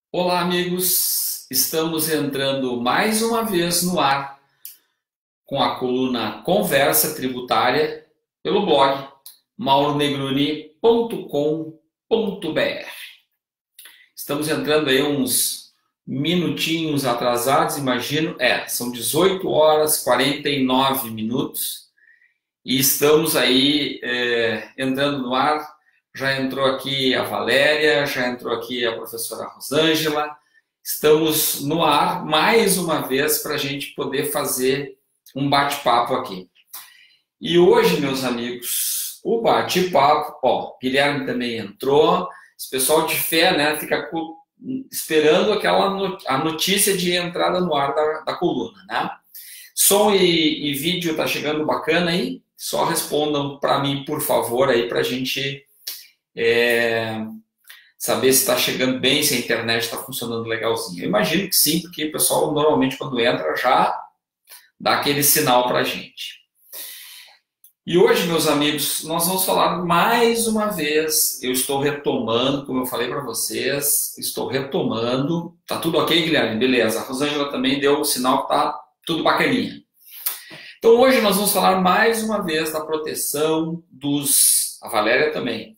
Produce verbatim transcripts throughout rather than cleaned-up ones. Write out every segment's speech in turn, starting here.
Olá, amigos! Estamos entrando mais uma vez no ar com a coluna Conversa Tributária pelo blog mauro negroni ponto com ponto br. Estamos entrando aí uns minutinhos atrasados, imagino. É, são dezoito horas e quarenta e nove minutos e estamos aí é, entrando no ar. Já entrou aqui a Valéria, já entrou aqui a professora Rosângela. Estamos no ar mais uma vez para a gente poder fazer um bate-papo aqui. E hoje, meus amigos, o bate-papo, ó, Guilherme também entrou, esse pessoal de fé, né, fica esperando aquela a notícia de entrada no ar da, da coluna, né? Som e, e vídeo tá chegando bacana aí? Só respondam para mim, por favor, aí para a gente É, saber se está chegando bem, se a internet está funcionando legalzinho. Eu imagino que sim, porque o pessoal normalmente quando entra já dá aquele sinal para a gente. E hoje, meus amigos, nós vamos falar mais uma vez. Eu estou retomando, como eu falei para vocês, estou retomando. Tá tudo ok, Guilherme? Beleza. A Rosângela também deu o sinal que tá tudo bacaninha. Então hoje nós vamos falar mais uma vez da proteção dos... A Valéria também.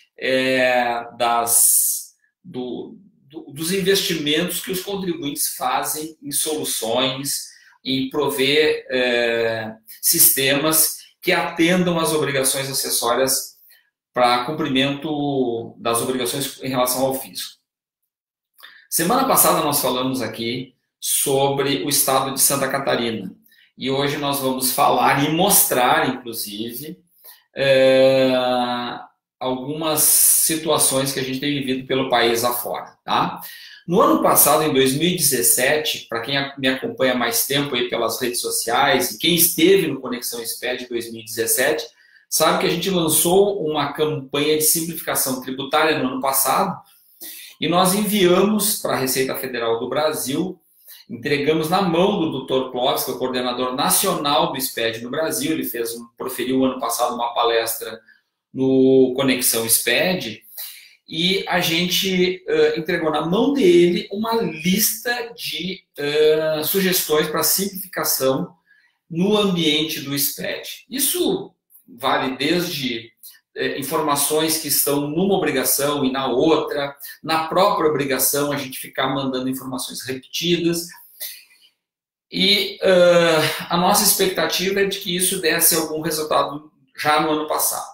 É, das, do, do, dos investimentos que os contribuintes fazem em soluções, em prover é, sistemas que atendam às obrigações acessórias para cumprimento das obrigações em relação ao fisco. Semana passada nós falamos aqui sobre o estado de Santa Catarina e hoje nós vamos falar e mostrar, inclusive, é, algumas situações que a gente tem vivido pelo país afora, tá? No ano passado, em dois mil e dezessete, para quem me acompanha há mais tempo aí pelas redes sociais e quem esteve no Conexão SPED dois mil e dezessete, sabe que a gente lançou uma campanha de simplificação tributária no ano passado e nós enviamos para a Receita Federal do Brasil, entregamos na mão do doutor Clóvis, que é o coordenador nacional do SPED no Brasil. Ele fez, proferiu ano passado uma palestra no Conexão SPED, e a gente uh, entregou na mão dele uma lista de uh, sugestões para simplificação no ambiente do SPED. Isso vale desde uh, informações que estão numa obrigação e na outra, na própria obrigação a gente ficar mandando informações repetidas, e uh, a nossa expectativa é de que isso desse algum resultado já no ano passado.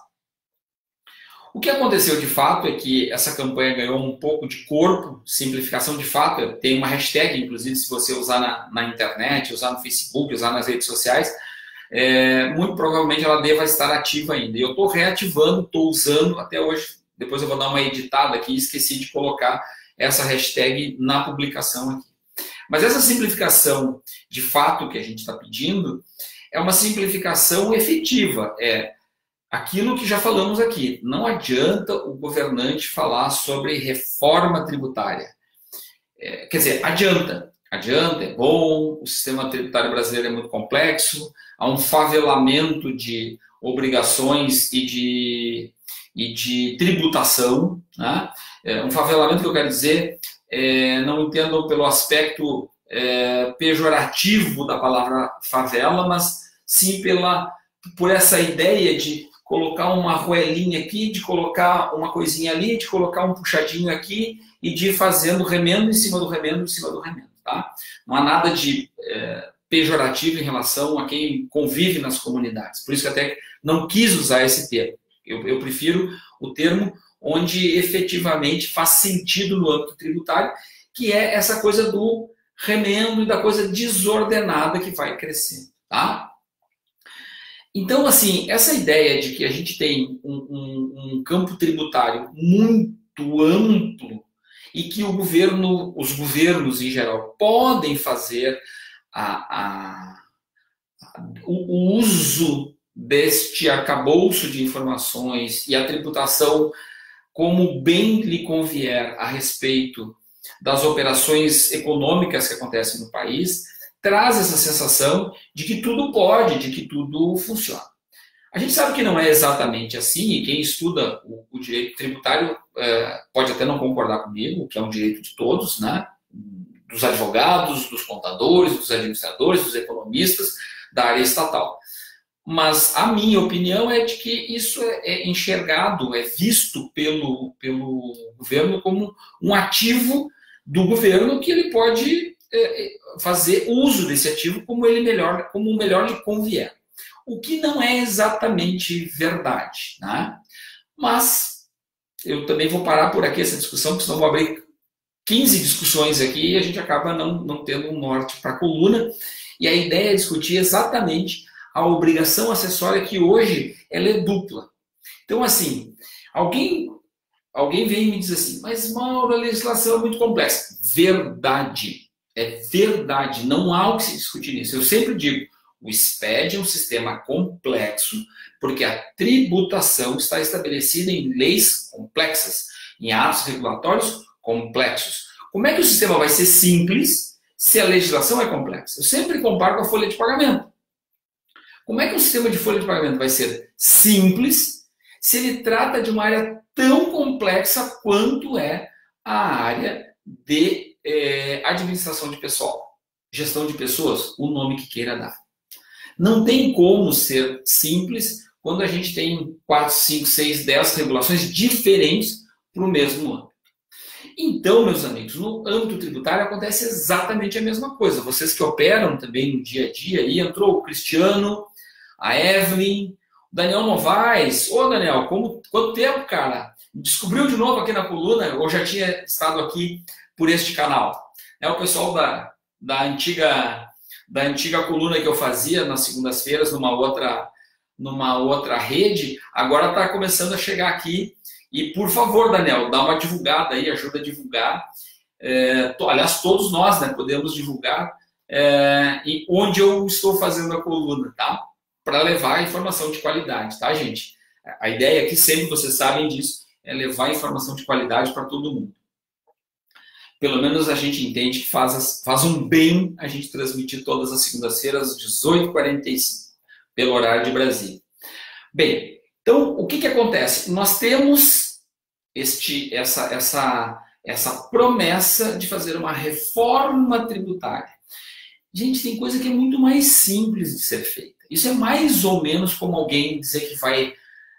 O que aconteceu de fato é que essa campanha ganhou um pouco de corpo, simplificação de fato, tem uma hashtag, inclusive, se você usar na, na internet, usar no Facebook, usar nas redes sociais, é, muito provavelmente ela deva estar ativa ainda. E eu estou reativando, estou usando até hoje, depois eu vou dar uma editada aqui, esqueci de colocar essa hashtag na publicação aqui. Mas essa simplificação de fato que a gente está pedindo é uma simplificação efetiva, é aquilo que já falamos aqui. Não adianta o governante falar sobre reforma tributária. É, quer dizer, adianta. Adianta, é bom, o sistema tributário brasileiro é muito complexo, há um favelamento de obrigações e de, e de tributação. Né? É, um favelamento que eu quero dizer, é, não entendam pelo aspecto é, pejorativo da palavra favela, mas sim pela, por essa ideia de colocar uma arruelinha aqui, de colocar uma coisinha ali, de colocar um puxadinho aqui e de ir fazendo remendo em cima do remendo em cima do remendo, tá? Não há nada de é, pejorativo em relação a quem convive nas comunidades. Por isso que até não quis usar esse termo. Eu, eu prefiro o termo onde efetivamente faz sentido no âmbito tributário, que é essa coisa do remendo e da coisa desordenada que vai crescendo, tá? Então, assim, essa ideia de que a gente tem um, um, um campo tributário muito amplo e que o governo, os governos em geral podem fazer a, a, a, o, o uso deste arcabouço de informações e a tributação como bem lhe convier a respeito das operações econômicas que acontecem no país, traz essa sensação de que tudo pode, de que tudo funciona. A gente sabe que não é exatamente assim, e quem estuda o, o direito tributário é, pode até não concordar comigo, que é um direito de todos, né? Dos advogados, dos contadores, dos administradores, dos economistas da área estatal. Mas a minha opinião é de que isso é enxergado, é visto pelo, pelo governo como um ativo do governo que ele pode é, fazer uso desse ativo como ele melhor, como melhor lhe convier. O que não é exatamente verdade, né? Mas eu também vou parar por aqui essa discussão, porque senão vou abrir quinze discussões aqui e a gente acaba não, não tendo um norte para a coluna. E a ideia é discutir exatamente a obrigação acessória que hoje ela é dupla. Então, assim, alguém, alguém vem e me diz assim, mas Mauro, a legislação é muito complexa. Verdade, é verdade, não há o que se discutir nisso. Eu sempre digo, o S P E D é um sistema complexo, porque a tributação está estabelecida em leis complexas, em atos regulatórios complexos. Como é que o sistema vai ser simples se a legislação é complexa? Eu sempre comparo com a folha de pagamento. Como é que o sistema de folha de pagamento vai ser simples se ele trata de uma área tão complexa quanto é a área de eh, administração de pessoal, gestão de pessoas, o nome que queira dar. Não tem como ser simples quando a gente tem quatro, cinco, seis, dez regulações diferentes para o mesmo âmbito. Então, meus amigos, no âmbito tributário acontece exatamente a mesma coisa. Vocês que operam também no dia a dia, aí entrou o Cristiano, a Evelyn, o Daniel Novaes. Ô, Daniel, como, quanto tempo, cara? Descobriu de novo aqui na coluna, ou já tinha estado aqui por este canal? É o pessoal da, da antiga... da antiga coluna que eu fazia nas segundas-feiras numa outra, numa outra rede, agora está começando a chegar aqui. E, por favor, Daniel, dá uma divulgada aí, ajuda a divulgar. É, to, aliás, todos nós, né, podemos divulgar é, e onde eu estou fazendo a coluna, tá? Para levar informação de qualidade, tá, gente? A ideia aqui, sempre vocês sabem disso, é levar informação de qualidade para todo mundo. Pelo menos a gente entende que faz, faz um bem a gente transmitir todas as segundas-feiras às dezoito e quarenta e cinco, pelo horário de Brasília. Bem, então o que, que acontece? Nós temos este, essa, essa, essa promessa de fazer uma reforma tributária. Gente, tem coisa que é muito mais simples de ser feita. Isso é mais ou menos como alguém dizer que vai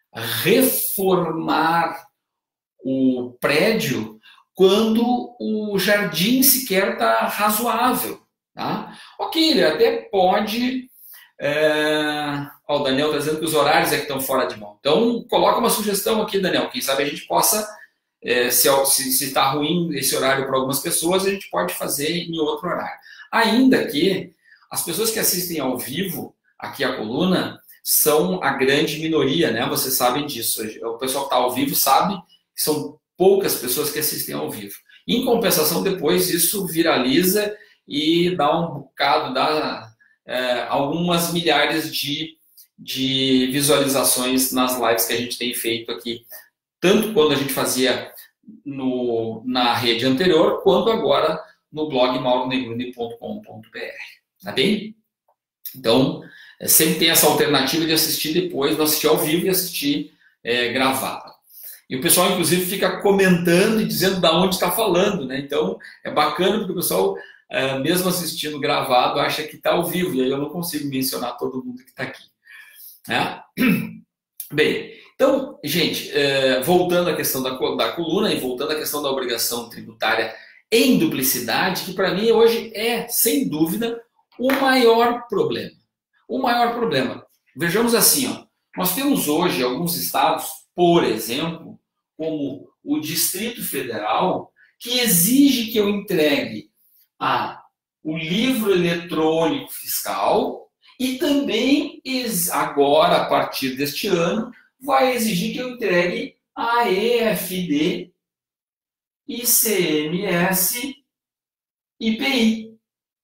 reformar o prédio quando o jardim sequer está razoável. Tá? Ok, ele até pode... É... Ó, o Daniel está dizendo que os horários é que estão fora de mão. Então, coloca uma sugestão aqui, Daniel. Quem sabe a gente possa, é, se está ruim esse horário para algumas pessoas, a gente pode fazer em outro horário. Ainda que as pessoas que assistem ao vivo, aqui a coluna, são a grande minoria, né? Vocês sabem disso. O pessoal que está ao vivo sabe que são poucas pessoas que assistem ao vivo. Em compensação, depois isso viraliza e dá um bocado, dá é, algumas milhares de, de visualizações nas lives que a gente tem feito aqui, tanto quando a gente fazia no, na rede anterior, quanto agora no blog mauro negruni ponto com ponto br. Tá bem? Então, sempre tem essa alternativa de assistir depois, não assistir ao vivo e assistir é, gravado. E o pessoal, inclusive, fica comentando e dizendo de onde está falando, né? Então, é bacana porque o pessoal, é, mesmo assistindo gravado, acha que está ao vivo. E aí eu não consigo mencionar todo mundo que está aqui. Né? Bem, então, gente, é, voltando à questão da, da coluna e voltando à questão da obrigação tributária em duplicidade, que para mim hoje é, sem dúvida, o maior problema. O maior problema. Vejamos assim, ó, nós temos hoje alguns estados, por exemplo, como o Distrito Federal, que exige que eu entregue a, o livro eletrônico fiscal e também, agora, a partir deste ano, vai exigir que eu entregue a E F D, I C M S, I P I.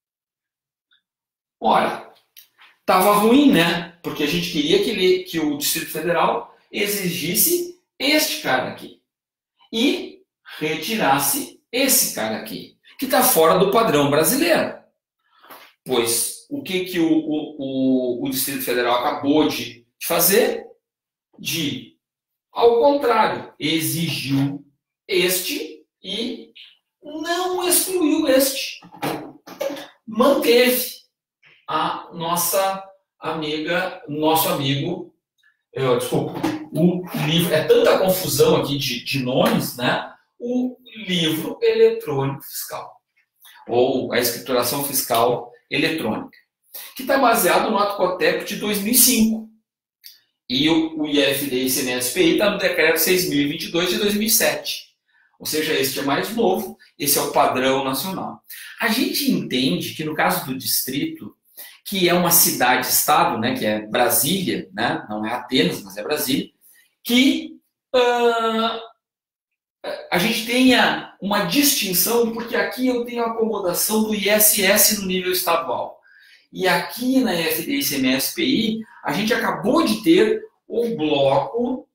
Olha, estava ruim, né? Porque a gente queria que, ele, que o Distrito Federal exigisse este cara aqui e retirasse esse cara aqui, que está fora do padrão brasileiro. Pois o que, que o, o, o, o Distrito Federal acabou de de fazer? De, ao contrário, exigiu este e não excluiu este. Manteve a nossa amiga, nosso amigo, eu, desculpa, o livro, é tanta confusão aqui de, de nomes, né? O livro eletrônico fiscal, ou a escrituração fiscal eletrônica, que está baseado no Ato Cotep de dois mil e cinco. E o, o I F D e I C M S P I está no Decreto seis mil e vinte e dois de dois mil e sete. Ou seja, este é mais novo, esse é o padrão nacional. A gente entende que no caso do distrito, que é uma cidade-estado, né, que é Brasília, né, não é Atenas, mas é Brasília, que uh, a gente tenha uma distinção, porque aqui eu tenho a acomodação do I S S no nível estadual. E aqui na I F D e I C M S P I, a gente acabou de ter o bloco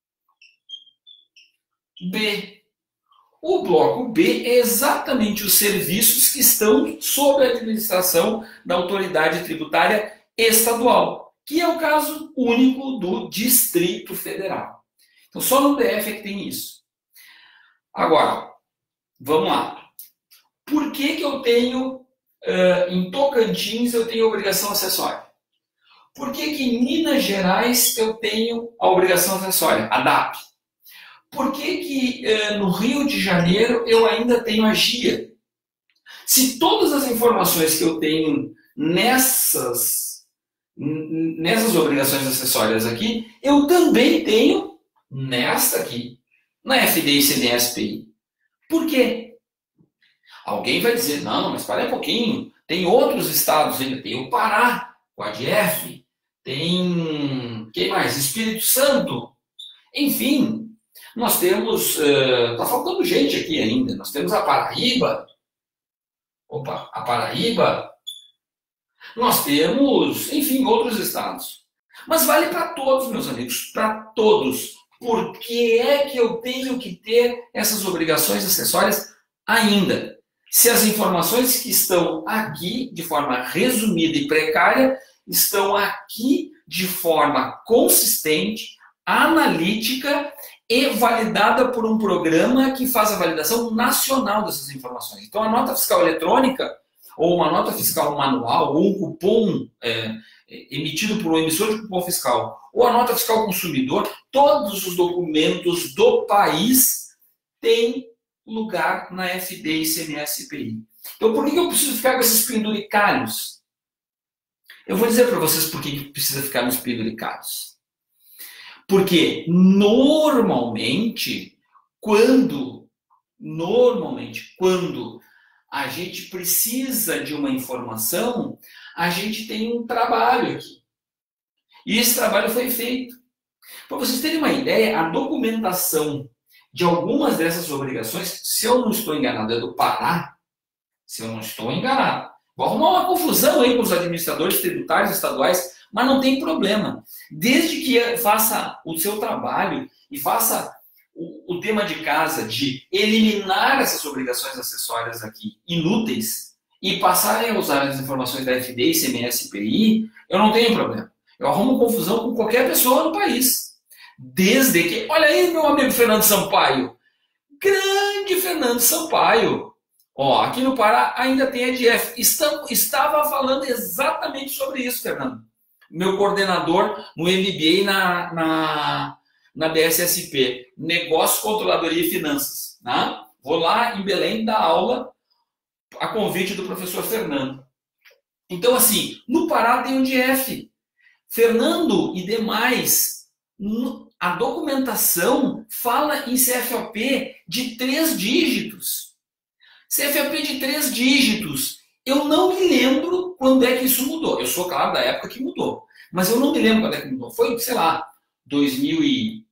B. O bloco B é exatamente os serviços que estão sob a administração da autoridade tributária estadual, que é o caso único do Distrito Federal. Então, só no D F é que tem isso. Agora, vamos lá. Por que que eu tenho, uh, em Tocantins, eu tenho obrigação acessória? Por que que em Minas Gerais eu tenho a obrigação acessória, a D A P? Por que que uh, no Rio de Janeiro eu ainda tenho a G I A? Se todas as informações que eu tenho nessas, nessas obrigações acessórias aqui, eu também tenho nesta aqui, na F D e C M S P I. Por quê? Alguém vai dizer, não, mas para um pouquinho, tem outros estados ainda, tem o Pará, o A D F, tem, quem mais? Espírito Santo, enfim, nós temos, está uh, faltando gente aqui ainda, nós temos a Paraíba, opa, a Paraíba, nós temos, enfim, outros estados. Mas vale para todos, meus amigos, para todos. Por que é que eu tenho que ter essas obrigações acessórias ainda? Se as informações que estão aqui, de forma resumida e precária, estão aqui de forma consistente, analítica e validada por um programa que faz a validação nacional dessas informações. Então, a nota fiscal eletrônica, ou uma nota fiscal manual, ou um cupom é, emitido por um emissor de cupom fiscal, ou a nota fiscal consumidor, todos os documentos do país têm lugar na F D e C M S P I. Então, por que eu preciso ficar com esses penduricalhos? Eu vou dizer para vocês por que precisa ficar nos penduricalhos. Porque, normalmente, quando, normalmente, quando a gente precisa de uma informação, a gente tem um trabalho aqui. E esse trabalho foi feito. Para vocês terem uma ideia, a documentação de algumas dessas obrigações, se eu não estou enganado, é do Pará, se eu não estou enganado. Vou arrumar uma confusão aí com os administradores tributários estaduais, mas não tem problema. Desde que faça o seu trabalho e faça o, o tema de casa de eliminar essas obrigações acessórias aqui inúteis e passarem a usar as informações da F D e C M S P I, eu não tenho problema. Eu arrumo confusão com qualquer pessoa no país. Desde que... Olha aí, meu amigo Fernando Sampaio. Grande Fernando Sampaio. Ó, aqui no Pará ainda tem E D F. Estava falando exatamente sobre isso, Fernando. Meu coordenador no M B A na, na, na D S S P. Negócio, Controladoria e Finanças. Né? Vou lá em Belém dar aula a convite do professor Fernando. Então, assim, no Pará tem um D F. Fernando e demais, a documentação fala em C F O P de três dígitos. C F O P de três dígitos. Eu não me lembro quando é que isso mudou. Eu sou, claro, da época que mudou. Mas eu não me lembro quando é que mudou. Foi, sei lá, dois mil e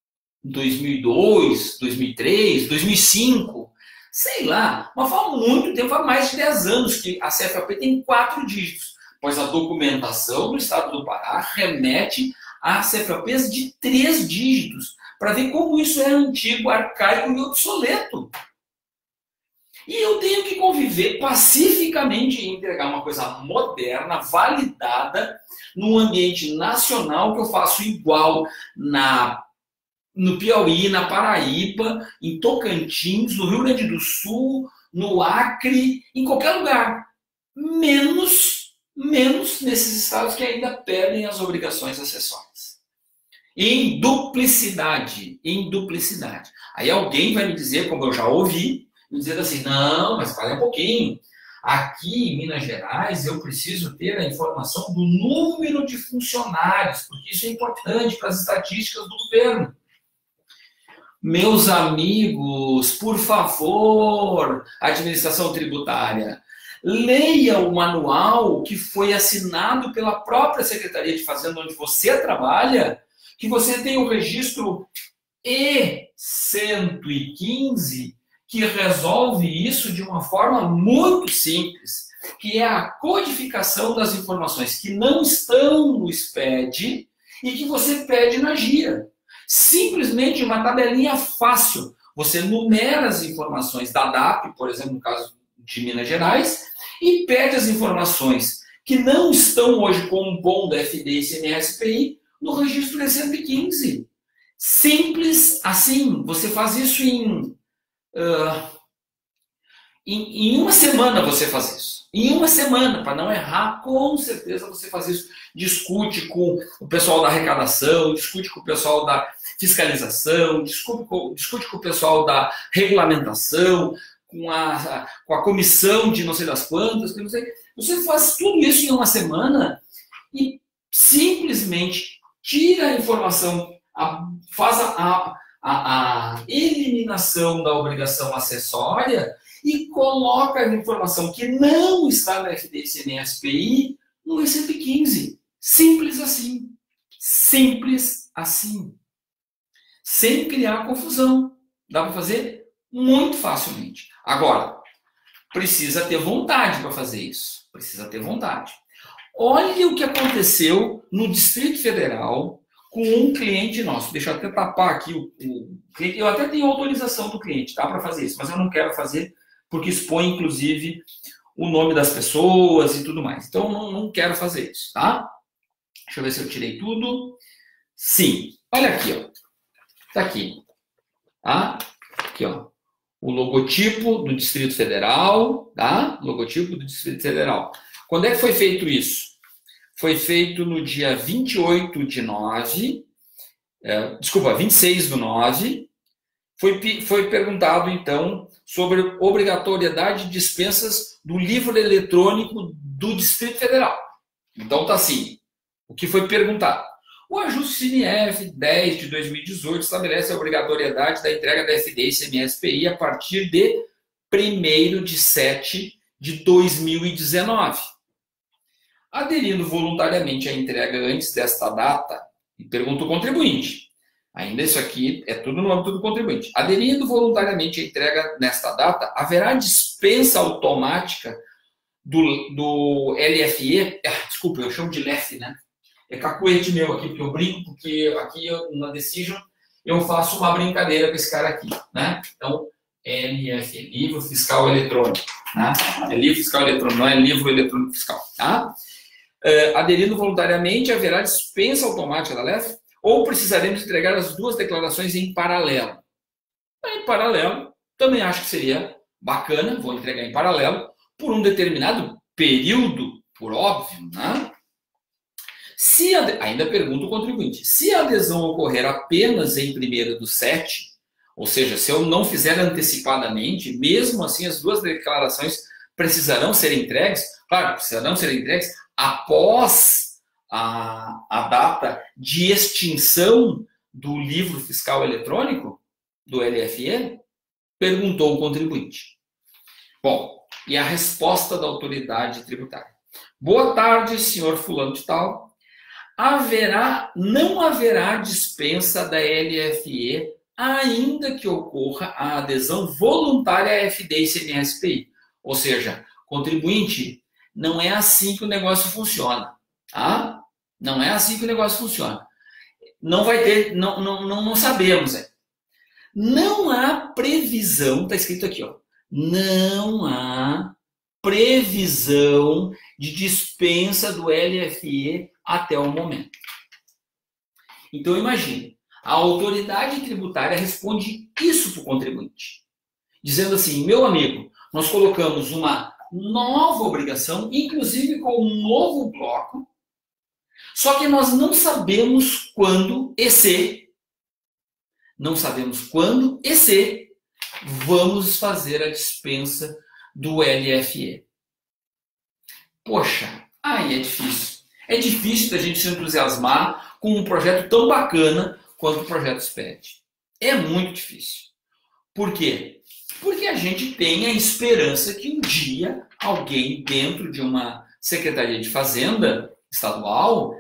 dois, dois mil e três, dois mil e cinco. Sei lá. Mas faz muito tempo, faz mais de dez anos que a C F O P tem quatro dígitos. Pois a documentação do Estado do Pará remete a C F O Ps de três dígitos, para ver como isso é antigo, arcaico e obsoleto. E eu tenho que conviver pacificamente e entregar uma coisa moderna, validada, num ambiente nacional que eu faço igual na, no Piauí, na Paraíba, em Tocantins, no Rio Grande do Sul, no Acre, em qualquer lugar. Menos, menos nesses estados que ainda pedem as obrigações acessórias. Em duplicidade, em duplicidade. Aí alguém vai me dizer, como eu já ouvi, me dizendo assim, não, mas para um pouquinho. Aqui em Minas Gerais eu preciso ter a informação do número de funcionários, porque isso é importante para as estatísticas do governo. Meus amigos, por favor, administração tributária, leia o manual que foi assinado pela própria Secretaria de Fazenda, onde você trabalha, que você tem o registro E cento e quinze, que resolve isso de uma forma muito simples, que é a codificação das informações que não estão no S P E D e que você pede na G I A. Simplesmente uma tabelinha fácil. Você numera as informações da D A P, por exemplo, no caso de Minas Gerais, e pede as informações que não estão hoje compondo F D, I C M S, P I no registro E cento e quinze. Simples assim. Você faz isso em... Uh, em, em uma semana você faz isso. Em uma semana, para não errar, com certeza você faz isso. Discute com o pessoal da arrecadação, discute com o pessoal da fiscalização, discute com, discute com o pessoal da regulamentação, com a, com a comissão de não sei das quantas. Não sei. Você faz tudo isso em uma semana e simplesmente tira a informação, a, faz a, a A, a eliminação da obrigação acessória e coloca a informação que não está na F D I C M S P I no E cento e quinze. Simples assim. Simples assim. Sem criar confusão. Dá para fazer muito facilmente. Agora, precisa ter vontade para fazer isso. Precisa ter vontade. Olha o que aconteceu no Distrito Federal com um cliente nosso. Deixa eu até tapar aqui o, o cliente. Eu até tenho autorização do cliente, tá, para fazer isso, mas eu não quero fazer porque expõe, inclusive, o nome das pessoas e tudo mais. Então, não, não quero fazer isso, tá? Deixa eu ver se eu tirei tudo. Sim. Olha aqui, ó. Tá aqui. Tá? Aqui, ó. O logotipo do Distrito Federal, tá? Logotipo do Distrito Federal. Quando é que foi feito isso? Foi feito no dia vinte e oito de nove, é, desculpa, vinte e seis do nove, foi, foi perguntado, então, sobre obrigatoriedade de dispensas do livro eletrônico do Distrito Federal. Então, tá assim, o que foi perguntado? O ajuste C N F dez de dois mil e dezoito estabelece a obrigatoriedade da entrega da F D I C M S P I a partir de primeiro de setembro de dois mil e dezenove. Aderindo voluntariamente à entrega antes desta data, e pergunta o contribuinte, ainda isso aqui é tudo no âmbito do contribuinte, aderindo voluntariamente à entrega nesta data, haverá dispensa automática do, do L F E, ah, desculpa, eu chamo de L F, né? É cacuete meu aqui, porque eu brinco, porque aqui na Decision eu faço uma brincadeira com esse cara aqui, né? Então, L F E, Livro Fiscal Eletrônico, né? É livro fiscal eletrônico, não é livro eletrônico fiscal, tá? Uh, aderindo voluntariamente, haverá dispensa automática da L F ou precisaremos entregar as duas declarações em paralelo? Em paralelo, também acho que seria bacana, vou entregar em paralelo, por um determinado período, por óbvio, né? Se a, ainda pergunta o contribuinte, se a adesão ocorrer apenas em primeiro do sete, ou seja, se eu não fizer antecipadamente, mesmo assim as duas declarações precisarão ser entregues, claro, precisarão ser entregues após a, a data de extinção do livro fiscal eletrônico, do L F E, perguntou o contribuinte. Bom, e a resposta da autoridade tributária. Boa tarde, senhor fulano de tal. Haverá, não haverá dispensa da L F E, ainda que ocorra a adesão voluntária à F D I C M S P I. Ou seja, contribuinte, não é assim que o negócio funciona, tá? Não é assim que o negócio funciona. Não vai ter, não, não, não, não sabemos. É. Não há previsão, está escrito aqui, ó. não há previsão de dispensa do L F E até o momento. Então, imagine, a autoridade tributária responde isso para o contribuinte, dizendo assim, meu amigo, nós colocamos uma nova obrigação, inclusive com um novo bloco, só que nós não sabemos quando e se, não sabemos quando e se vamos fazer a dispensa do L F E. Poxa, aí é difícil. É difícil da gente se entusiasmar com um projeto tão bacana quanto o projeto SPED. É muito difícil. Por quê? Porque a gente tem a esperança que um dia alguém dentro de uma Secretaria de Fazenda estadual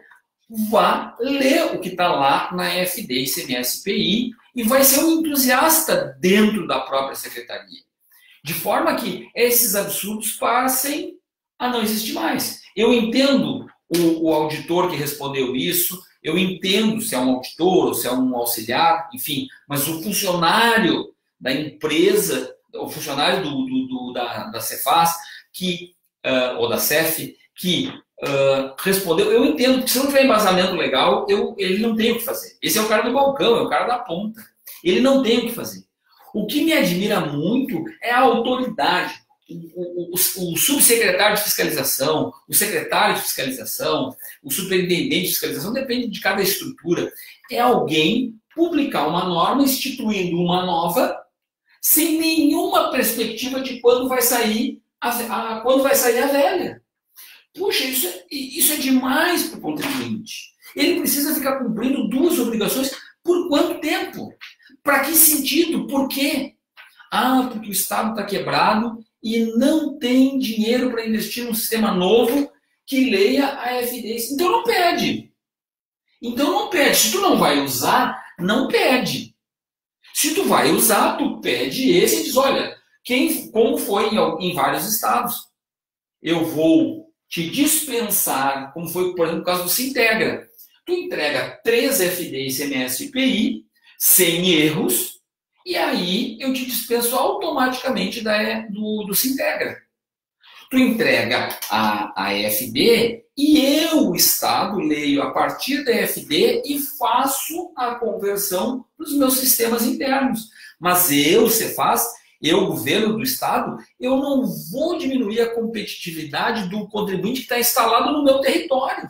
vá ler o que está lá na F D e I C M S P I e vai ser um entusiasta dentro da própria secretaria. De forma que esses absurdos passem a não existir mais. Eu entendo o, o auditor que respondeu isso, eu entendo se é um auditor ou se é um auxiliar, enfim, mas o funcionário da empresa, o funcionário do, do, do, da, da Cefaz, que, uh, ou da C E F, que uh, respondeu, eu entendo que se não tiver embasamento legal, eu, ele não tem o que fazer. Esse é o cara do balcão, é o cara da ponta. Ele não tem o que fazer. O que me admira muito é a autoridade. O, o, o, o subsecretário de fiscalização, o secretário de fiscalização, o superintendente de fiscalização, depende de cada estrutura. É alguém publicar uma norma instituindo uma nova sem nenhuma perspectiva de quando vai sair a, a, quando vai sair a velha. Puxa, isso é, isso é demais para o contribuinte. Ele precisa ficar cumprindo duas obrigações por quanto tempo? Para que sentido? Por quê? Ah, porque o Estado está quebrado e não tem dinheiro para investir num sistema novo que leia a F D. Então não pede. Então não pede. Se tu não vai usar, não pede. Se tu vai usar, tu pede esse e diz, olha, quem, como foi em, em vários estados, eu vou te dispensar, como foi, por exemplo, no caso do Sintegra. Tu entrega três F D e I C M S P I, sem erros, e aí eu te dispenso automaticamente da, do, do Sintegra. Tu entrega a, a F D e eu, o Estado, leio a partir da F D e faço a conversão dos meus sistemas internos. Mas eu, Cefaz, eu, governo do Estado, eu não vou diminuir a competitividade do contribuinte que está instalado no meu território.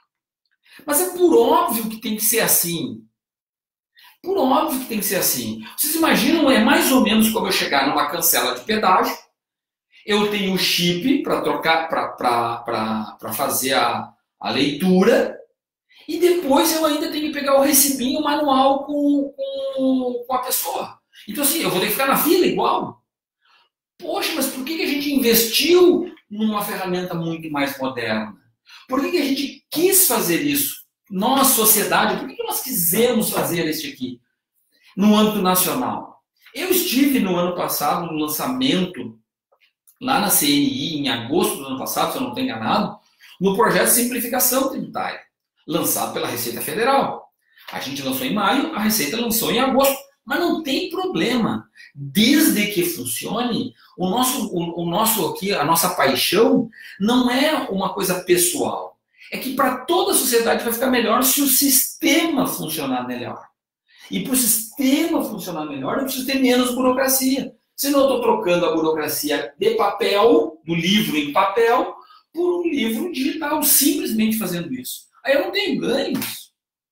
Mas é por óbvio que tem que ser assim. Por óbvio que tem que ser assim. Vocês imaginam, é mais ou menos como eu chegar numa cancela de pedágio, eu tenho o chip para trocar, para fazer a, a leitura, e depois eu ainda tenho que pegar o recibinho manual com, com, com a pessoa. Então assim, eu vou ter que ficar na fila igual. Poxa, mas por que a gente investiu numa ferramenta muito mais moderna? Por que a gente quis fazer isso? Nós, sociedade, por que nós quisemos fazer isso aqui? No âmbito nacional. Eu estive no ano passado no lançamento, lá na C N I, em agosto do ano passado, se eu não estou enganado, no projeto de simplificação tributária, lançado pela Receita Federal. A gente lançou em maio, a Receita lançou em agosto. Mas não tem problema. Desde que funcione, o nosso, o, o nosso aqui, a nossa paixão não é uma coisa pessoal. É que para toda a sociedade vai ficar melhor se o sistema funcionar melhor. E para o sistema funcionar melhor, eu preciso ter menos burocracia. Senão eu estou trocando a burocracia de papel, do livro em papel, por um livro digital, simplesmente fazendo isso. Aí eu não tenho ganhos.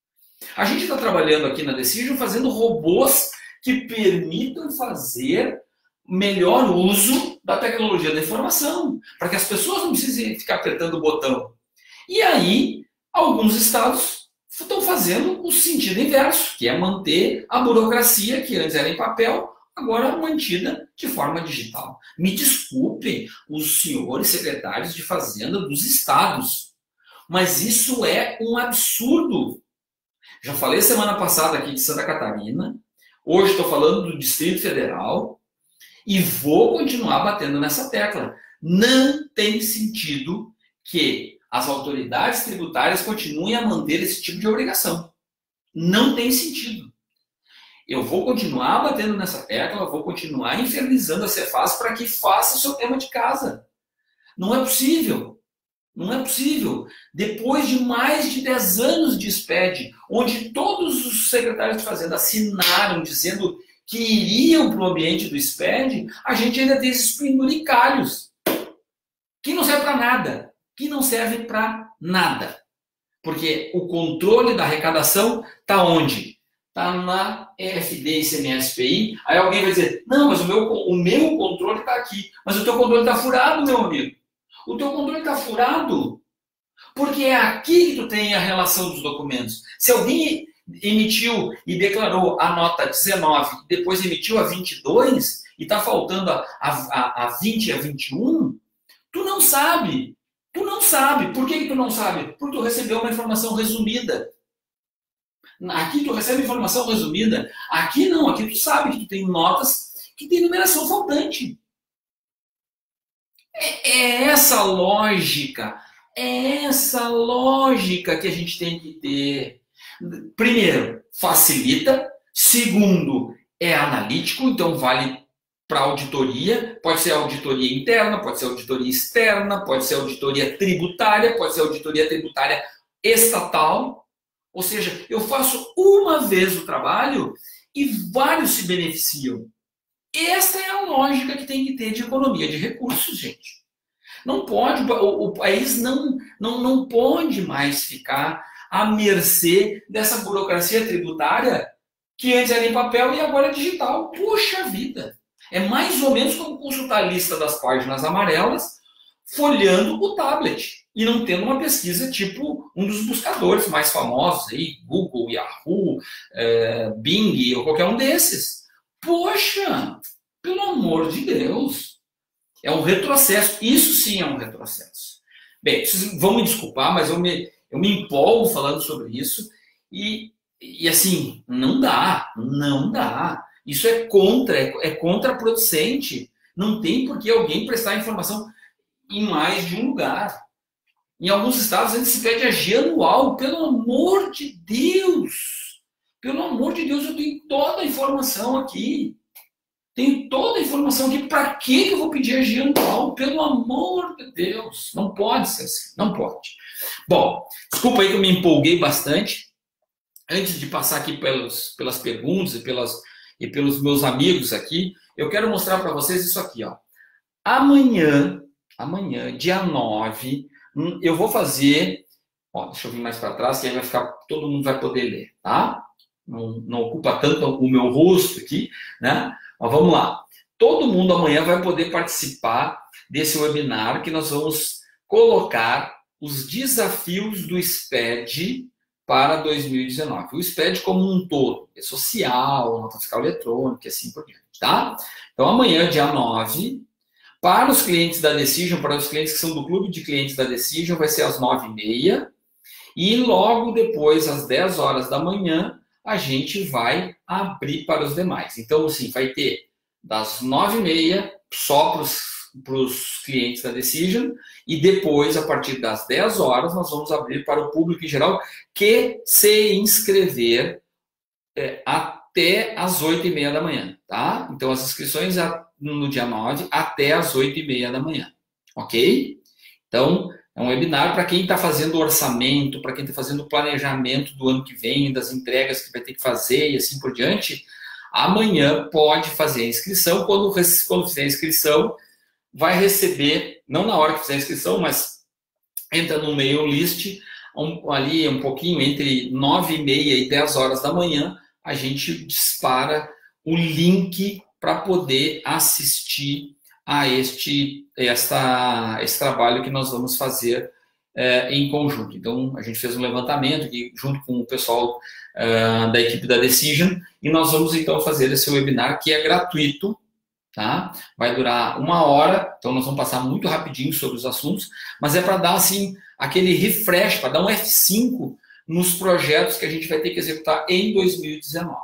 A gente está trabalhando aqui na Decision fazendo robôs que permitam fazer melhor uso da tecnologia da informação, para que as pessoas não precisem ficar apertando o botão. E aí, alguns estados estão fazendo o sentido inverso, que é manter a burocracia, que antes era em papel, agora mantida de forma digital. Me desculpem os senhores secretários de Fazenda dos estados, mas isso é um absurdo. Já falei semana passada aqui de Santa Catarina, hoje estou falando do Distrito Federal e vou continuar batendo nessa tecla. Não tem sentido que as autoridades tributárias continuem a manter esse tipo de obrigação. Não tem sentido. eu vou continuar batendo nessa tecla, eu vou continuar infernizando a Cefaz para que faça o seu tema de casa. Não é possível. Não é possível. Depois de mais de dez anos de S P E D, onde todos os secretários de Fazenda assinaram dizendo que iriam para o ambiente do S P E D, a gente ainda tem esses penduricalhos que não servem para nada. Que não servem para nada. Porque o controle da arrecadação está onde? Está na E F D, I C M S, P I. Aí alguém vai dizer, não, mas o meu, o meu controle está aqui. Mas o teu controle está furado, meu amigo. O teu controle está furado. Porque é aqui que tu tem a relação dos documentos. Se alguém emitiu e declarou a nota dezenove e depois emitiu a vinte e dois e está faltando a, a, a vinte e a vinte e um, tu não sabe. Tu não sabe. Por que, que tu não sabe? Porque tu recebeu uma informação resumida. Aqui tu recebe informação resumida. Aqui não. Aqui tu sabe que tu tem notas que tem numeração faltante. É essa lógica, é essa lógica que a gente tem que ter. Primeiro, facilita. Segundo, é analítico, então vale para auditoria. Pode ser auditoria interna, pode ser auditoria externa, pode ser auditoria tributária, pode ser auditoria tributária estatal. Ou seja, eu faço uma vez o trabalho e vários se beneficiam. Esta é a lógica que tem que ter de economia de recursos, gente. Não pode, o, o país não, não, não pode mais ficar à mercê dessa burocracia tributária que antes era em papel e agora é digital. Puxa vida! É mais ou menos como consultar a lista das páginas amarelas folhando o tablet e não tendo uma pesquisa tipo um dos buscadores mais famosos aí, Google, Yahoo, é, Bing ou qualquer um desses. Poxa, pelo amor de Deus, é um retrocesso. Isso sim é um retrocesso. Bem, vocês vão me desculpar, mas eu me, eu me empolgo falando sobre isso e, e assim, não dá, não dá. Isso é contra, é, é contraproducente. Não tem por que alguém prestar informação em mais de um lugar. Em alguns estados ainda se pede a G anual, pelo amor de Deus. Pelo amor de Deus, eu tenho toda a informação aqui. Tenho toda a informação aqui. Para que eu vou pedir a G anual? Pelo amor de Deus. Não pode ser assim. Não pode. Bom, desculpa aí que eu me empolguei bastante. Antes de passar aqui pelos, pelas perguntas e, pelas, e pelos meus amigos aqui, eu quero mostrar para vocês isso aqui. Ó. Amanhã, amanhã, dia nove, eu vou fazer... Ó, deixa eu vir mais para trás, que aí vai ficar, todo mundo vai poder ler, tá? Não, não ocupa tanto o meu rosto aqui, né? Mas vamos lá. Todo mundo amanhã vai poder participar desse webinar que nós vamos colocar os desafios do S P E D para dois mil e dezenove. O S P E D como um todo, é social, nota fiscal eletrônica e assim por diante, tá? Então amanhã, dia nove, para os clientes da Decision, para os clientes que são do clube de clientes da Decision, vai ser às nove e meia. E logo depois, às dez horas da manhã, a gente vai abrir para os demais. Então, assim, vai ter das nove e meia só para os clientes da Decision e depois, a partir das dez horas, nós vamos abrir para o público em geral que se inscrever é, até as oito e meia da manhã, tá? Então, as inscrições no dia nove até as oito e meia da manhã, ok? Então, é um webinar para quem está fazendo orçamento, para quem está fazendo o planejamento do ano que vem, das entregas que vai ter que fazer e assim por diante. Amanhã pode fazer a inscrição. Quando, quando fizer a inscrição, vai receber, não na hora que fizer a inscrição, mas entra no mail list, um, ali um pouquinho entre nove e meia e dez horas da manhã, a gente dispara o link para poder assistir a este esta, esse trabalho que nós vamos fazer é, em conjunto. Então, a gente fez um levantamento aqui, junto com o pessoal é, da equipe da Decision, e nós vamos, então, fazer esse webinar, que é gratuito, tá? Vai durar uma hora, então nós vamos passar muito rapidinho sobre os assuntos, mas é para dar, assim, aquele refresh, para dar um F cinco nos projetos que a gente vai ter que executar em dois mil e dezenove.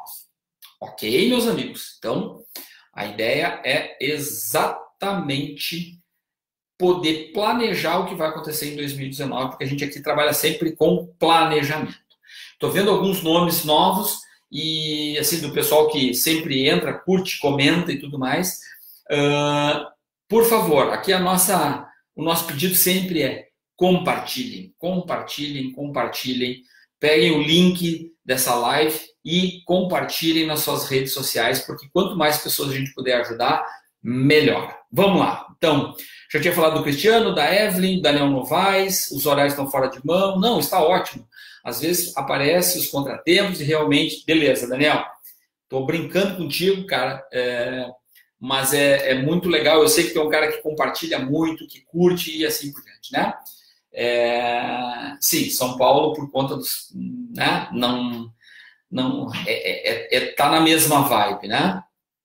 Ok, meus amigos? Então, a ideia é exatamente exatamente poder planejar o que vai acontecer em dois mil e dezenove, porque a gente aqui trabalha sempre com planejamento. Estou vendo alguns nomes novos e assim, do pessoal que sempre entra, curte, comenta e tudo mais. Uh, por favor, aqui a nossa, o nosso pedido sempre é compartilhem, compartilhem, compartilhem. Peguem o link dessa live e compartilhem nas suas redes sociais, porque quanto mais pessoas a gente puder ajudar, melhor. Vamos lá. Então, já tinha falado do Cristiano, da Evelyn, do Daniel Novaes, os horários estão fora de mão. Não, está ótimo. Às vezes aparecem os contratempos e realmente, beleza, Daniel, estou brincando contigo, cara, é, mas é, é muito legal. Eu sei que tem um cara que compartilha muito, que curte e assim por diante, né? É, sim, São Paulo, por conta dos... Né, não... não é, é, é, tá na mesma vibe, né?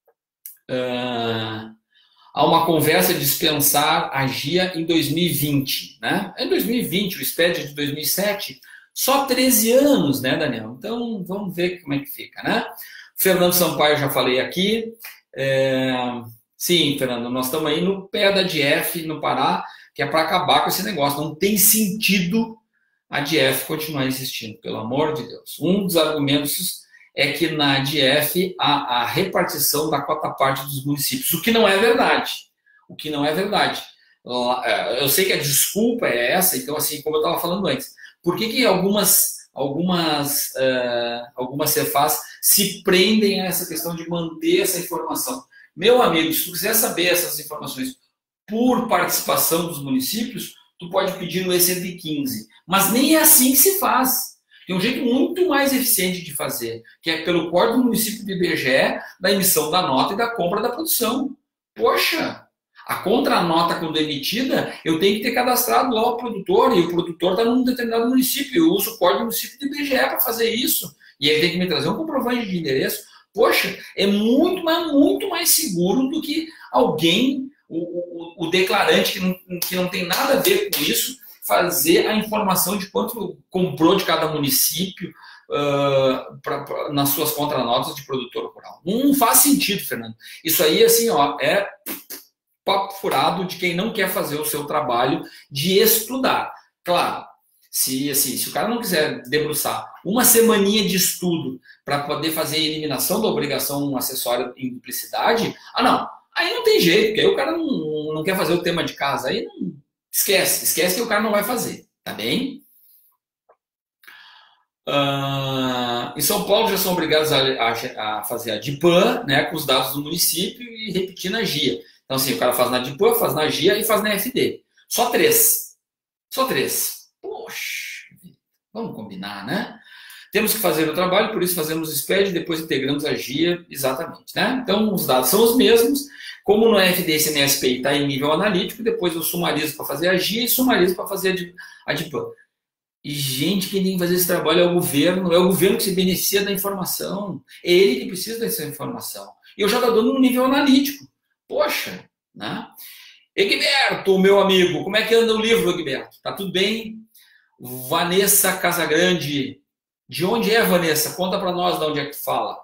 Uh, há uma conversa de dispensar a G I A em dois mil e vinte, né? Em dois mil e vinte, o S P E D é de dois mil e sete, só treze anos, né, Daniel? Então, vamos ver como é que fica, né? Fernando Sampaio, já falei aqui. É, sim, Fernando, nós estamos aí no pé da D F, no Pará, que é para acabar com esse negócio. Não tem sentido a D F continuar existindo, pelo amor de Deus. Um dos argumentos é que na D F há a repartição da cota-parte dos municípios, o que não é verdade. O que não é verdade. Eu sei que a desculpa é essa, então, assim, como eu estava falando antes, por que que algumas, algumas, uh, algumas Cefaz se prendem a essa questão de manter essa informação? Meu amigo, se tu quiser saber essas informações por participação dos municípios, tu pode pedir no E cento e quinze. Mas nem é assim que se faz. Tem um jeito muito mais eficiente de fazer, que é pelo código do município do I B G E, da emissão da nota e da compra da produção. Poxa, a contranota, quando emitida, eu tenho que ter cadastrado lá o produtor, e o produtor está num determinado município. Eu uso o código do município do I B G E para fazer isso. E ele tem que me trazer um comprovante de endereço. Poxa, é muito, mas muito mais seguro do que alguém, o, o, o declarante, que não, que não tem nada a ver com isso, fazer a informação de quanto comprou de cada município uh, pra, pra, nas suas contranotas de produtor rural. Não faz sentido, Fernando. Isso aí, assim, ó, é papo furado de quem não quer fazer o seu trabalho de estudar. Claro, se, assim, se o cara não quiser debruçar uma semaninha de estudo para poder fazer a eliminação da obrigação acessória em duplicidade, ah, não, aí não tem jeito, porque aí o cara não, não quer fazer o tema de casa, aí não, esquece, esquece que o cara não vai fazer, tá bem? Uh, em São Paulo já são obrigados a, a, a fazer a DIPAM, né, com os dados do município e repetir na G I A. Então, assim, o cara faz na DIPAM, faz na G I A e faz na F D. Só três. Só três. Poxa, vamos combinar, né? Temos que fazer o trabalho, por isso fazemos o S P E D e depois integramos a G I A, exatamente, né? Então, os dados são os mesmos. Como no F D esse N S P I está em nível analítico, depois eu sumarizo para fazer a G I A e sumarizo para fazer a DIPAM. E, gente, quem tem que fazer esse trabalho é o governo, é o governo que se beneficia da informação, é ele que precisa dessa informação. E eu já estou dando um nível analítico. Poxa, né? Egberto, meu amigo, como é que anda o livro, Egberto? Tá tudo bem? Vanessa Casagrande, de onde é, Vanessa? Conta para nós de onde é que tu fala.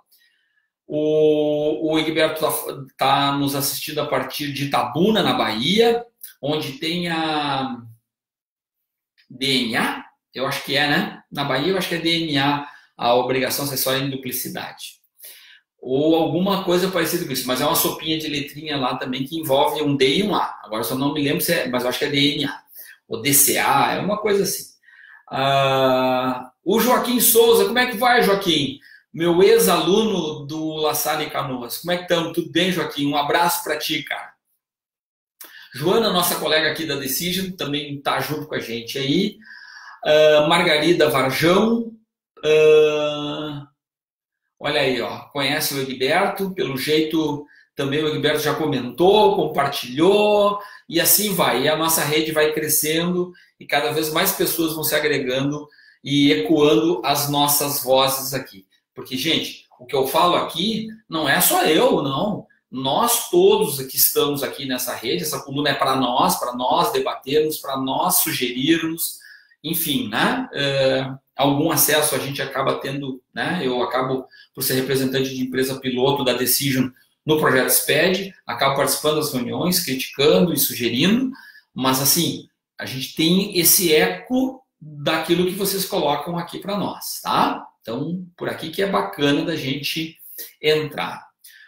O, o Egberto está tá nos assistindo a partir de Itabuna, na Bahia, onde tem a D N A, eu acho que é, né? Na Bahia eu acho que é D N A, a obrigação acessória em duplicidade. Ou alguma coisa parecida com isso, mas é uma sopinha de letrinha lá também que envolve um D e um A. Agora só não me lembro se é, mas eu acho que é D N A. Ou D C A, é uma coisa assim. Ah, o Joaquim Souza, como é que vai, Joaquim? Meu ex-aluno do La Salle Canoas. Como é que estamos? Tudo bem, Joaquim? Um abraço para ti, cara. Joana, nossa colega aqui da Decision, também está junto com a gente aí. Uh, Margarida Varjão. Uh, olha aí, ó, conhece o Egberto, pelo jeito também o Egberto já comentou, compartilhou, e assim vai. E a nossa rede vai crescendo e cada vez mais pessoas vão se agregando e ecoando as nossas vozes aqui. Porque, gente, o que eu falo aqui não é só eu, não. Nós todos que estamos aqui nessa rede, essa coluna é para nós, para nós debatermos, para nós sugerirmos, enfim, né? É, algum acesso a gente acaba tendo, né? Eu acabo, por ser representante de empresa piloto da Decision no projeto S P E D, acabo participando das reuniões, criticando e sugerindo, mas assim, a gente tem esse eco daquilo que vocês colocam aqui para nós, tá? Então, por aqui que é bacana da gente entrar.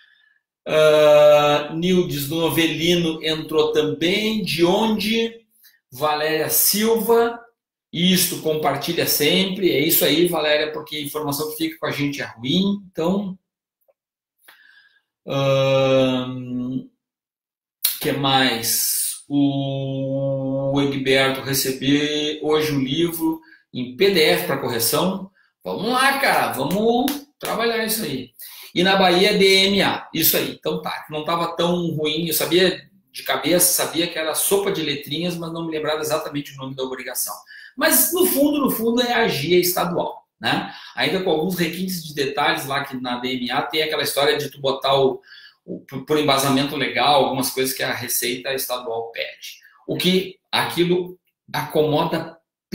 Uh, Nildes Novelino entrou também. De onde? Valéria Silva. Isto, compartilha sempre. É isso aí, Valéria, porque a informação que fica com a gente é ruim. Então, uh, que mais? O Egberto receber hoje o livro em P D F para correção. Vamos lá, cara, vamos trabalhar isso aí. E na Bahia, D M A. Isso aí. Então tá, não estava tão ruim. Eu sabia de cabeça, sabia que era sopa de letrinhas, mas não me lembrava exatamente o nome da obrigação. Mas no fundo, no fundo, é a G I A estadual, né? Ainda com alguns requintes de detalhes lá que na D M A tem aquela história de tu botar o, o por embasamento legal, algumas coisas que a Receita Estadual pede. O que aquilo acomoda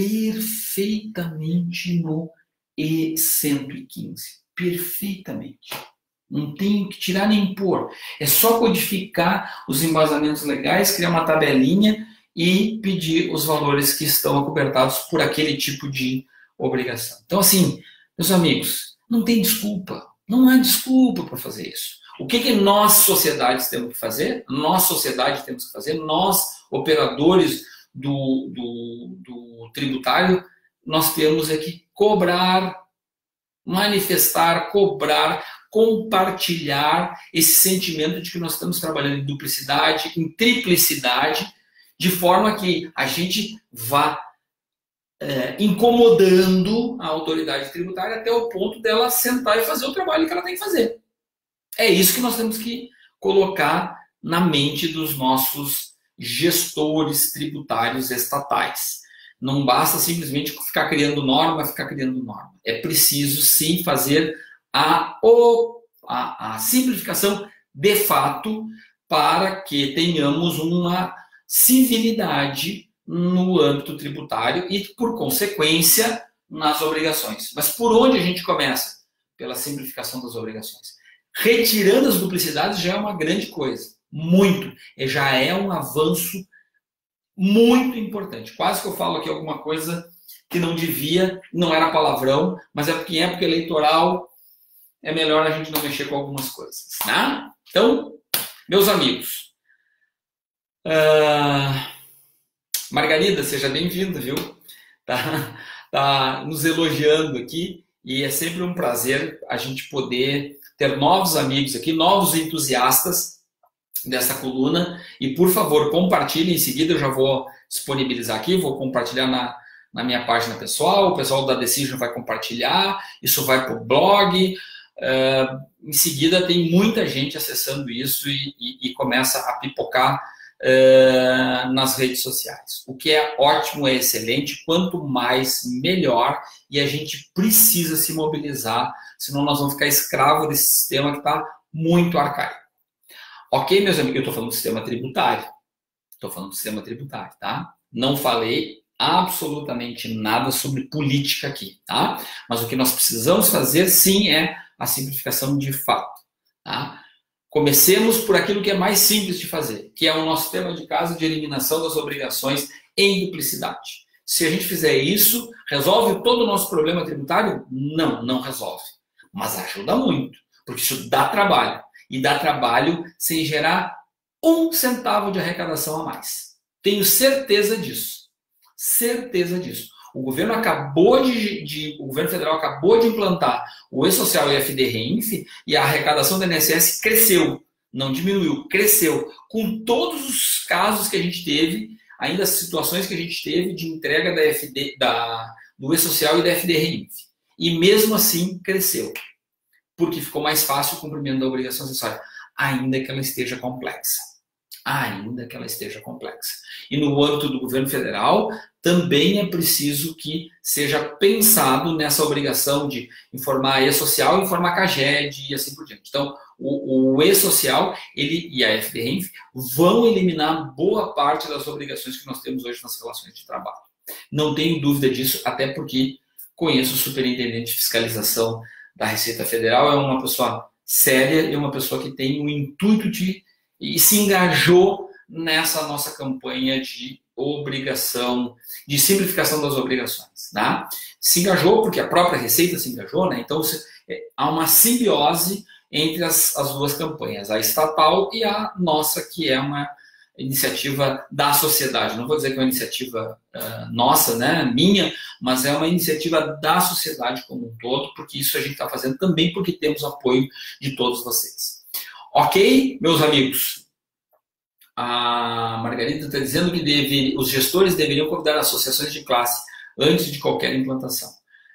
perfeitamente no E cento e quinze. Perfeitamente. Não tenho que tirar nem pôr. É só codificar os embasamentos legais, criar uma tabelinha e pedir os valores que estão acobertados por aquele tipo de obrigação. Então, assim, meus amigos, não tem desculpa. Não há desculpa para fazer isso. O que, que nós, sociedades, temos que fazer? Nós, sociedade, temos que fazer? Nós, operadores do, do, do tributário, nós temos é que cobrar, manifestar, cobrar, compartilhar esse sentimento de que nós estamos trabalhando em duplicidade, em triplicidade, de forma que a gente vá é, incomodando a autoridade tributária até o ponto dela sentar e fazer o trabalho que ela tem que fazer. É isso que nós temos que colocar na mente dos nossos gestores tributários estatais. Não basta simplesmente ficar criando norma, ficar criando norma. É preciso, sim, fazer a, a, a simplificação de fato para que tenhamos uma civilidade no âmbito tributário e, por consequência, nas obrigações. Mas por onde a gente começa? Pela simplificação das obrigações. Retirando as duplicidades já é uma grande coisa. Muito. E já é um avanço muito importante. Quase que eu falo aqui alguma coisa que não devia, não era palavrão, mas é porque em época eleitoral é melhor a gente não mexer com algumas coisas, né? Então, meus amigos, uh, Margarida, seja bem-vinda, viu? Tá, tá nos elogiando aqui e é sempre um prazer a gente poder ter novos amigos aqui, novos entusiastas dessa coluna. E, por favor, compartilhe. Em seguida eu já vou disponibilizar aqui, vou compartilhar na, na minha página pessoal, o pessoal da Decision vai compartilhar, isso vai para o blog. Uh, em seguida tem muita gente acessando isso e, e, e começa a pipocar uh, nas redes sociais. O que é ótimo, é excelente, quanto mais, melhor, e a gente precisa se mobilizar, senão nós vamos ficar escravos desse sistema que está muito arcaico. Ok, meus amigos, eu estou falando do sistema tributário. Estou falando do sistema tributário, tá? Não falei absolutamente nada sobre política aqui, tá? Mas o que nós precisamos fazer, sim, é a simplificação de fato, tá? Comecemos por aquilo que é mais simples de fazer, que é o nosso tema de casa de eliminação das obrigações em duplicidade. Se a gente fizer isso, resolve todo o nosso problema tributário? Não, não resolve. Mas ajuda muito, porque isso dá trabalho. E dá trabalho sem gerar um centavo de arrecadação a mais. Tenho certeza disso. Certeza disso. O governo acabou de, de o governo federal acabou de implantar o E-Social e o F D Reinf e a arrecadação do I N S S cresceu, não diminuiu, cresceu. Com todos os casos que a gente teve, ainda as situações que a gente teve de entrega da F D, da, do E-Social e da F D Reinf. E mesmo assim cresceu. Porque ficou mais fácil o cumprimento da obrigação acessória, ainda que ela esteja complexa. Ainda que ela esteja complexa. E no âmbito do governo federal, também é preciso que seja pensado nessa obrigação de informar a E-Social, informar a CAGED e assim por diante. Então, o, o E-Social ele, e a F D Reinf vão eliminar boa parte das obrigações que nós temos hoje nas relações de trabalho. Não tenho dúvida disso, até porque conheço o superintendente de fiscalização da Receita Federal, é uma pessoa séria e uma pessoa que tem o intuito de e se engajou nessa nossa campanha de obrigação, de simplificação das obrigações, né? Se engajou porque a própria Receita se engajou, né? Então há uma simbiose entre as, as duas campanhas, a estatal e a nossa, que é uma iniciativa da sociedade. Não vou dizer que é uma iniciativa uh, nossa, né, minha, mas é uma iniciativa da sociedade como um todo, porque isso a gente está fazendo também porque temos apoio de todos vocês. Ok, meus amigos? A Margarida está dizendo que deve, os gestores deveriam convidar associações de classe antes de qualquer implantação.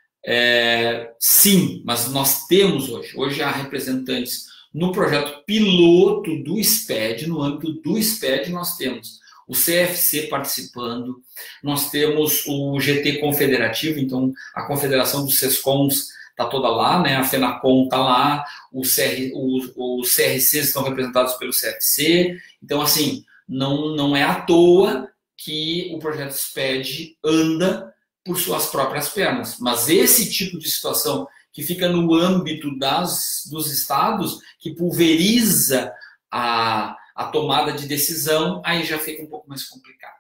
É, sim, mas nós temos hoje, hoje há representantes no projeto piloto do SPED, no âmbito do SPED nós temos o C F C participando, nós temos o G T Confederativo, então a Confederação dos SESCOMs está toda lá, né? A FENACOM está lá, o C R, o, os C R Cs estão representados pelo C F C, então assim, não, não é à toa que o projeto SPED anda por suas próprias pernas, mas esse tipo de situação que fica no âmbito das, dos estados, que pulveriza a, a tomada de decisão, aí já fica um pouco mais complicado.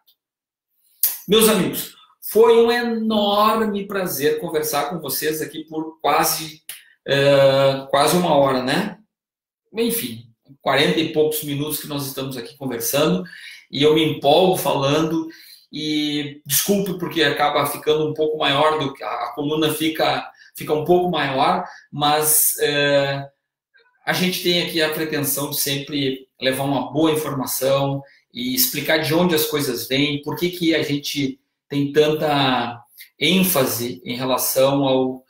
Meus amigos, foi um enorme prazer conversar com vocês aqui por quase, uh, quase uma hora, né? Enfim, quarenta e poucos minutos que nós estamos aqui conversando, e eu me empolgo falando, e desculpe porque acaba ficando um pouco maior, do que a, a coluna fica... fica um pouco maior, mas é, a gente tem aqui a pretensão de sempre levar uma boa informação e explicar de onde as coisas vêm, por que, que a gente tem tanta ênfase em relação ao,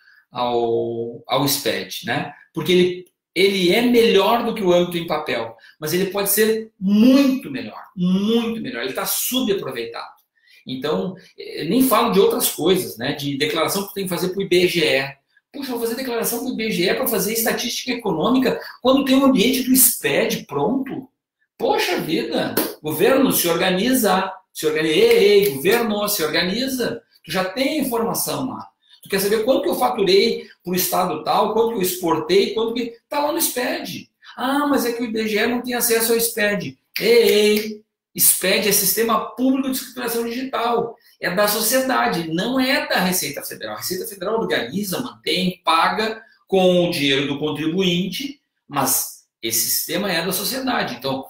ao, ao SPED, né? Porque ele, ele é melhor do que o âmbito em papel, mas ele pode ser muito melhor, muito melhor, ele está subaproveitado. Então, nem falo de outras coisas, né? De declaração que tem que fazer para o I B G E. Puxa, vou fazer declaração para o I B G E para fazer estatística econômica quando tem um ambiente do SPED pronto. Poxa vida, governo, se organiza. Se organiza. Ei, ei, governo, se organiza. Tu já tem a informação lá. Tu quer saber quanto que eu faturei para o estado tal, quanto que eu exportei, quanto que... Está lá no SPED. Ah, mas é que o I B G E não tem acesso ao SPED. Ei, ei. SPED é Sistema Público de Escrituração Digital. É da sociedade, não é da Receita Federal. A Receita Federal organiza, mantém, paga com o dinheiro do contribuinte, mas esse sistema é da sociedade. Então,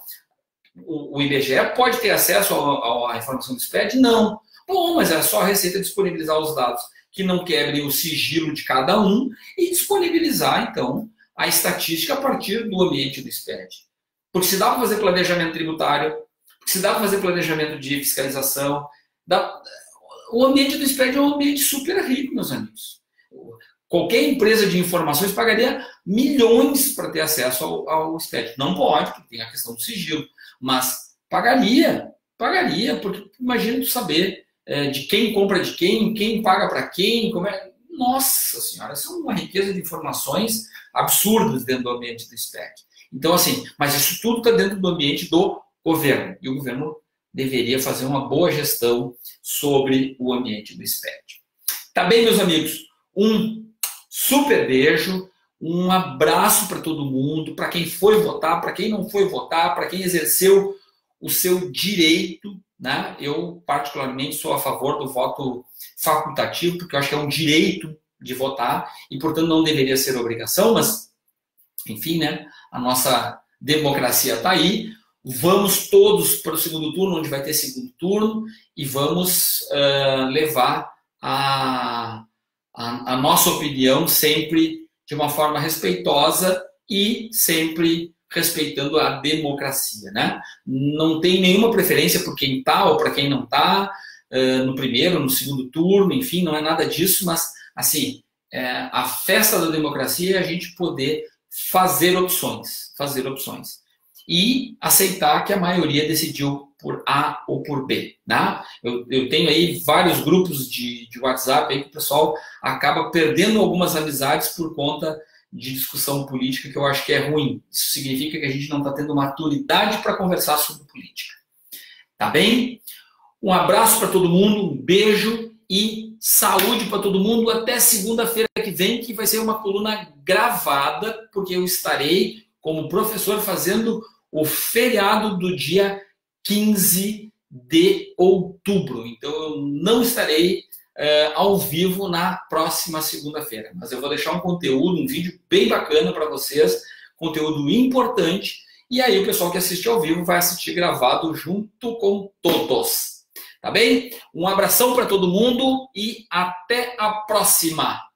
o, o I B G E pode ter acesso à informação do SPED? Não. Bom, mas é só a Receita disponibilizar os dados que não quebrem o sigilo de cada um e disponibilizar, então, a estatística a partir do ambiente do SPED. Porque se dá para fazer planejamento tributário, se dá para fazer planejamento de fiscalização, dá... o ambiente do SPED é um ambiente super rico, meus amigos. Qualquer empresa de informações pagaria milhões para ter acesso ao, ao SPED. Não pode, porque tem a questão do sigilo, mas pagaria, pagaria, porque imagina tu saber é, de quem compra de quem, quem paga para quem, como é... Nossa Senhora, isso é uma riqueza de informações absurdas dentro do ambiente do SPED. Então, assim, mas isso tudo está dentro do ambiente do governo, e o governo deveria fazer uma boa gestão sobre o ambiente do SPED. Tá bem, meus amigos? Um super beijo, um abraço para todo mundo, para quem foi votar, para quem não foi votar, para quem exerceu o seu direito, né? Eu, particularmente, sou a favor do voto facultativo, porque eu acho que é um direito de votar, e, portanto, não deveria ser obrigação, mas, enfim, né? A nossa democracia está aí. Vamos todos para o segundo turno, onde vai ter segundo turno, e vamos uh, levar a, a, a nossa opinião sempre de uma forma respeitosa e sempre respeitando a democracia, né? Não tem nenhuma preferência por quem está ou para quem não está, uh, no primeiro, no segundo turno, enfim, não é nada disso, mas, assim, é, a festa da democracia é a gente poder fazer opções, fazer opções. E aceitar que a maioria decidiu por A ou por B, né? Eu, eu tenho aí vários grupos de, de WhatsApp aí que o pessoal acaba perdendo algumas amizades por conta de discussão política, que eu acho que é ruim. Isso significa que a gente não está tendo maturidade para conversar sobre política. Tá bem? Um abraço para todo mundo, um beijo e saúde para todo mundo. Até segunda-feira que vem, que vai ser uma coluna gravada, porque eu estarei como professor fazendo o feriado do dia quinze de outubro. Então eu não estarei uh, ao vivo na próxima segunda-feira. Mas eu vou deixar um conteúdo, um vídeo bem bacana para vocês, conteúdo importante, e aí o pessoal que assiste ao vivo vai assistir gravado junto com todos. Tá bem? Um abração para todo mundo e até a próxima!